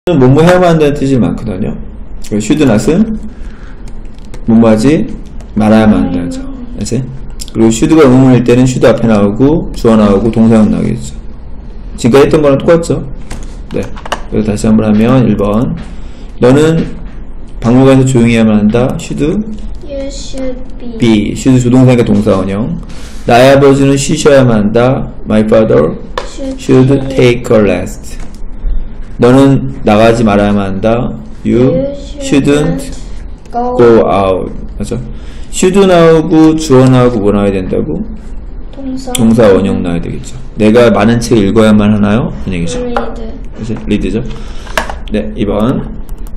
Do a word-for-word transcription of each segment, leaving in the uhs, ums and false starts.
뭐뭐 해야만 한다는 뜻이 많거든요. should not은 뭐뭐 하지 말아야만 한다는 죠. 알지? 그리고 should가 의문일 때는 should 앞에 나오고 주어 나오고 동사형 나오겠죠. 지금까지 했던 거랑 똑같죠? 네. 그래서 다시 한번 하면 일 번 너는 박물관에서 조용히 해야만 한다. should You should be. be. should 조동사니까 동사 원형. 나의 아버지는 쉬셔야만 한다. My father Should, should take a rest. 너는 나가지 말아야만 한다. You, You shouldn't go. go out. 맞아. should 나오고 주어 나오고 뭐 나와야 된다고? 동사. 동사 원형 나와야 되겠죠. 내가 많은 책 읽어야만 하나요? 그런 얘기죠. Read. 그래서 리드죠. 네, 이 번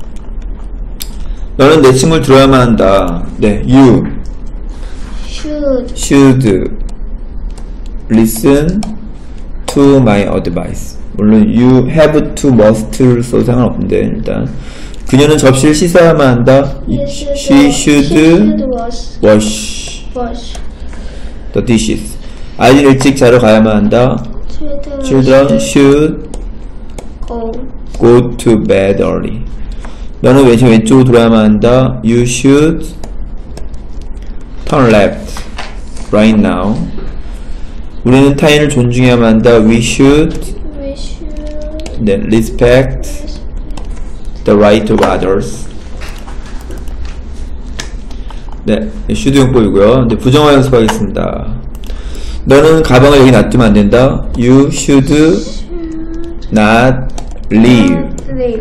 너는 내 침을 들어야만 한다. 네, you Should. should listen to my advice. 물론 you have to must를 써도 상관없는데 일단 그녀는 접시를 씻어야만 한다. You should She wash- should she should wash. wash Wash. the dishes. 아이들 일찍 자러 가야만 한다. Children, Children should go. go to bed early. 너는 왼쪽 왼쪽으로 돌아야만 한다. You should turn left right now. 우리는 타인을 존중해야만 한다. We should We should 네, respect the right of others. 네, should 용법이고요. 이제 부정어 연습하겠습니다. 너는 가방을 여기 놔두면 안 된다. You should not leave. leave.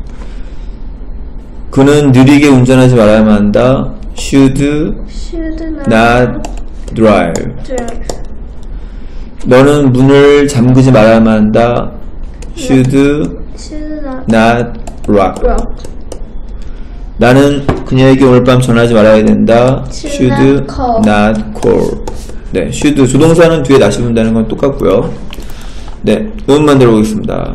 그는 느리게 운전하지 말아야만 한다. Should Should not, not drive. drive. 너는 문을 잠그지 말아야만 한다. Should Should not not lock. rock. 나는 그녀에게 오늘 밤 전화하지 말아야 된다. Should Should not call. not call. 네, should 조동사는 뒤에 다시 본다는 건 똑같고요. 네, 음만 들어보겠습니다.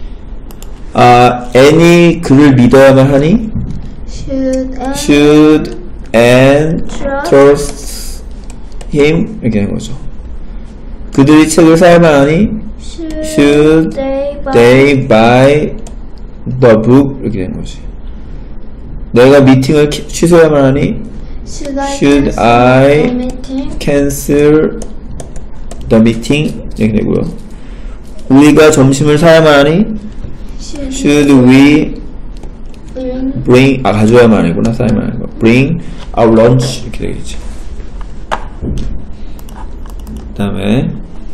아, 애니 그를 믿어야만 하니? Should and Should and trust. trust him 이렇게 하는 거죠. 그들이 책을 사야만 하니? Should, Should they buy they buy the book 이렇게 되는 거지. 내가 미팅을 키- 취소해야만 하니? Should I Should cancel I the meeting? cancel the meeting 이렇게 되고요. 우리가 점심을 사야만 하니? Should, Should we bring bring 아 가져야만 하니구나. 사야만 하는 거. Bring our lunch 이렇게 되겠지. 그 다음에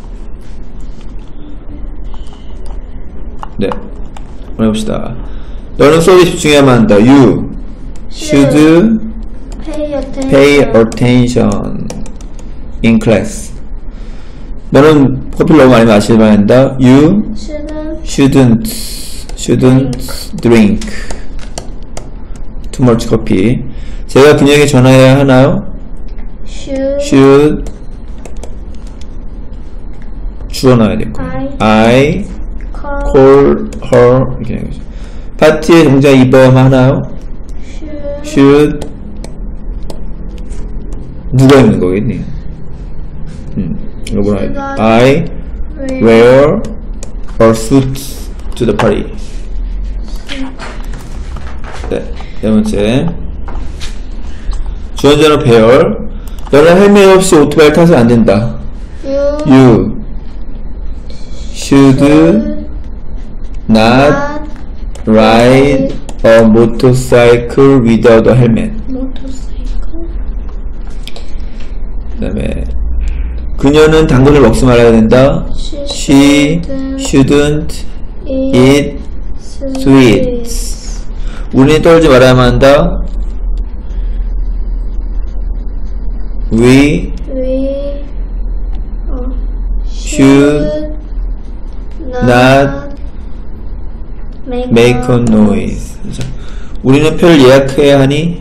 네 한번 해봅시다. 너는 수업에 집중해야만 한다. You should pay attention? pay attention in class. 너는 커피를 너무 많이 마시면 한다. You Shouldn't shouldn't shouldn't drink too much coffee. 제가 그녀에게 전화해야 하나요? should should 주어 놔야 되고 I I call call her 이렇게 하는 거죠. 파티에 동작 입어야만 하나요? should should 누가 입는 거겠니? 음, 이거 뭐라 해야 돼? Should I wear a suit to the party. 네, 네 번째 주어전어 배열. 너는 헬멧 없이 오토바이를 타서 안 된다. you You should not not ride a motorcycle without a helmet. motorcycle. 그 다음에 그녀는 당근을 먹지 말아야 된다. She She shouldn't eat sweets. 우리는 떨지 말아야만 한다. We We uh, should not make, make a noise. 그죠? 우리는 표를 예약해야 하니?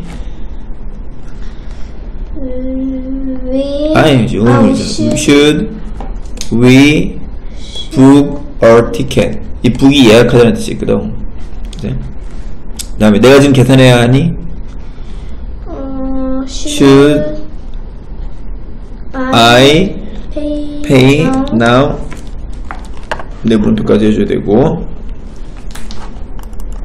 We 아니죠. um, 의문이죠. should, Should we book a ticket? 이 book이 예약하다는 뜻이 있거든. 그 다음에 내가 지금 계산해야 하니? uh, Should I pay, pay now? now? 네, 문턱까지 해줘야 되고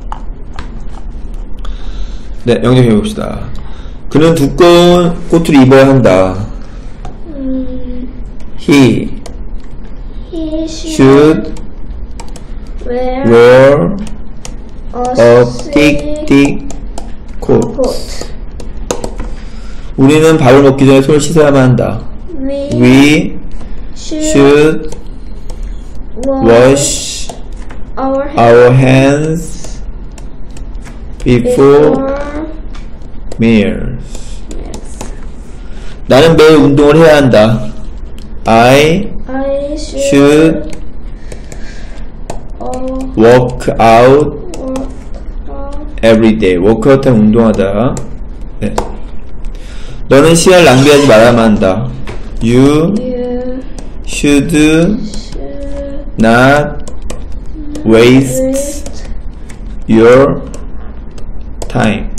네, 영정해 봅시다. 그는 두꺼운 코트를 입어야 한다. 음, He he should wear wear a a thick thick, thick coat. coat. 우리는 밥을 먹기 전에 손을 씻어야만 한다. We, We should, should wash wash our hands our hands before before meals. meals. 나는 매일 운동을 해야 한다. I I should, should uh, work out work out every day. 워크아웃은 운동하다. 네. 너는 시간을 낭비하지 말아야만 한다. You you should should not waste waste your time.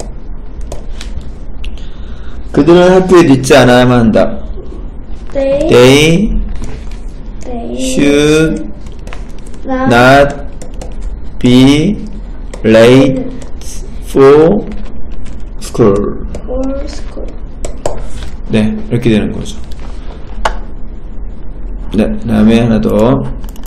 그들은 학교에 늦지 않아야만 한다. they They they should not not be late for school. for school. 네, 이렇게 되는 거죠. 네, 그 다음에 하나 더.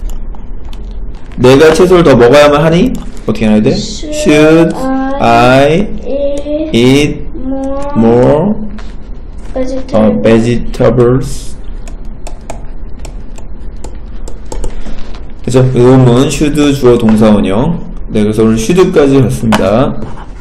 내가 채소를 더 먹어야만 하니? 어떻게 해야 돼? Should I eat eat more more vegetables? uh, vegetables? 그죠? 이 부분 should 주어 동사 원형. 네, 그래서 오늘 should까지 봤습니다.